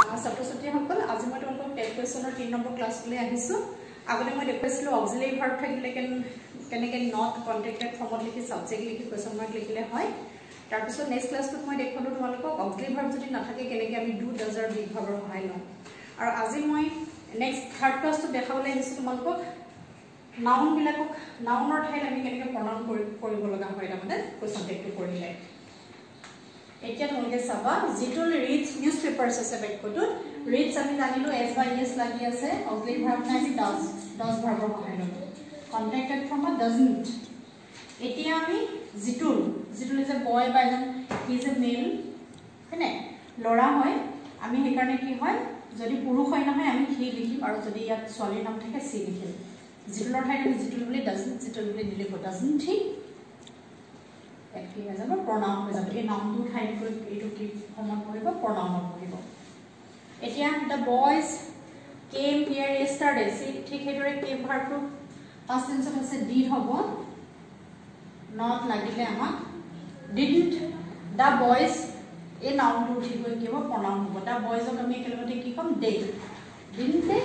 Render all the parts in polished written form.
ছাত্ৰ ছাত্ৰীসকল আজি মই তোমালোকক টেট কুৱেশ্যনৰ 3 নম্বৰ ক্লাছলৈ আহিছোঁ। আগতে মই দেখুৱাইছিলোঁ অক্সিলাৰী ভাৰ্ব থাকিলে কেনেকৈ নট কন্ট্ৰেক্টেড ফৰ্মত লিখি সাবজেক্ট লিখি কুৱেশ্যন মাৰ্ক লিখিলে হয়। তাৰপিছত নেক্সট ক্লাছটোত মই দেখুৱালোঁ তোমালোকক অক্সিলাৰী ভাৰ্ব যদি নাথাকে কেনেকৈ আমি ডু ডাজ আৰু বিগ ভাৰ্বৰ সহায় লওঁ। আৰু আজি মই নেক্সট থাৰ্ড ক্লাছটোত দেখাবলৈ আহিছোঁ তোমালোকক নাউনবিলাকক নাউনৰ ঠাইত আমি কেনেকৈ প্ৰণাউন কৰিব লগা হয় তাৰমানে কুৱেশ্যন টেকটো কৰিলে। এতিয়া তোমালোকে চাবা যিটো ৰিডছ নিউজ পেপাৰ্ছ আছে বাক্যটোত ৰিডছ আমি জানিলোঁ এছ বা ইয়েছ লাগি আছে অক্সিলাৰী ভাৰ্ব নাই আমি ডাজ ভাৰ্বৰ সহায় ল'লোঁ কন্ট্ৰেক্টেড ফৰ্মত ডাজন্ট। এতিয়া আমি যিটো যে বয় বা এজন হি ইজ এ মেল হয়নে ল'ৰা হয় আমি সেইকাৰণে কি হয় যদি পুৰুষ হয় নহয় আমি হি লিখিম আৰু যদি ইয়াত ছোৱালীৰ নাম থাকে চি লিখিম। যিটোৰ ঠাইত আমি যিটো বুলি ডাজন্ট যিটো বুলি নিলিখো ডাজন্ট হি কি হৈ যাব প্ৰণাউন হৈ যাব। এই নামটোৰ ঠাইত গৈ এইটো কি ফৰ্মত পঢ়িব প্ৰণাউনত পঢ়িব। এতিয়া দ্য বয়জ কেম হিয়াৰ য়েষ্টাৰডে ঠিক সেইদৰে কেম ভাৰ্বটো পাষ্ট টেন্সত আছে ডিড হ'ব নট লাগিলে আমাক ডিডন্ট। দ্য বয়জ এই নাউনটো উঠি গৈ কি হ'ব প্ৰণাউন হ'ব। দ্য বয়জক আমি একেলগতে কি ক'ম দে ডিডন্ট দে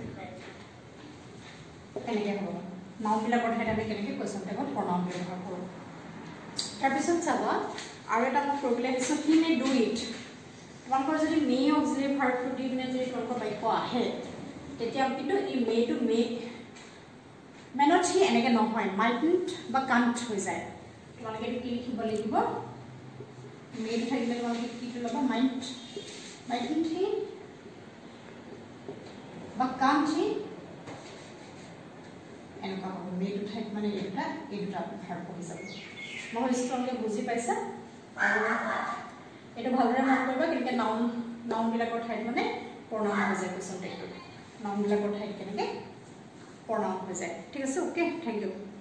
কেনেকৈ হ'ব নাউনবিলাকৰ ঠাইত আমি কেনেকৈ কুৱেশ্যন টেকত প্ৰণাউন ব্যৱহাৰ কৰোঁ। তাৰপিছত চাবা আৰু এটা মই কৰিবলৈ আহিছোঁ হি মে ডু ইট। তোমালোকৰ যদি মে অক্সিলাৰী ভাৰ্বটো দি পিনে যদি তোমালোকৰ বাক্য আহে তেতিয়া কিন্তু এই মেটো মেনত সি এনেকৈ নহয় মাইটন্ট বা কাণ্ট হৈ যায়। তোমালোকে এইটো কি লিখিব লাগিব মেটো থাকিলে তোমালোকে কিটো ল'বা মাইটন্ট সি বা কাণ্ট সি এনেকুৱা হ'ব। মেটো ঠাইত মানে এই দুটা ভাৰ্ব হৈ যাব। মই ভাবিছোঁ তোমালোকে বুজি পাইছা আৰু এইটো ভালদৰে মন কৰিবা কেনেকৈ নাউনবিলাকৰ ঠাইত মানে প্ৰণাউন হৈ যায় কুৱেশ্যন টেকটোত নাউনবিলাকৰ ঠাইত কেনেকৈ প্ৰণাউন হৈ যায়। ঠিক আছে অ'কে থেংক ইউ।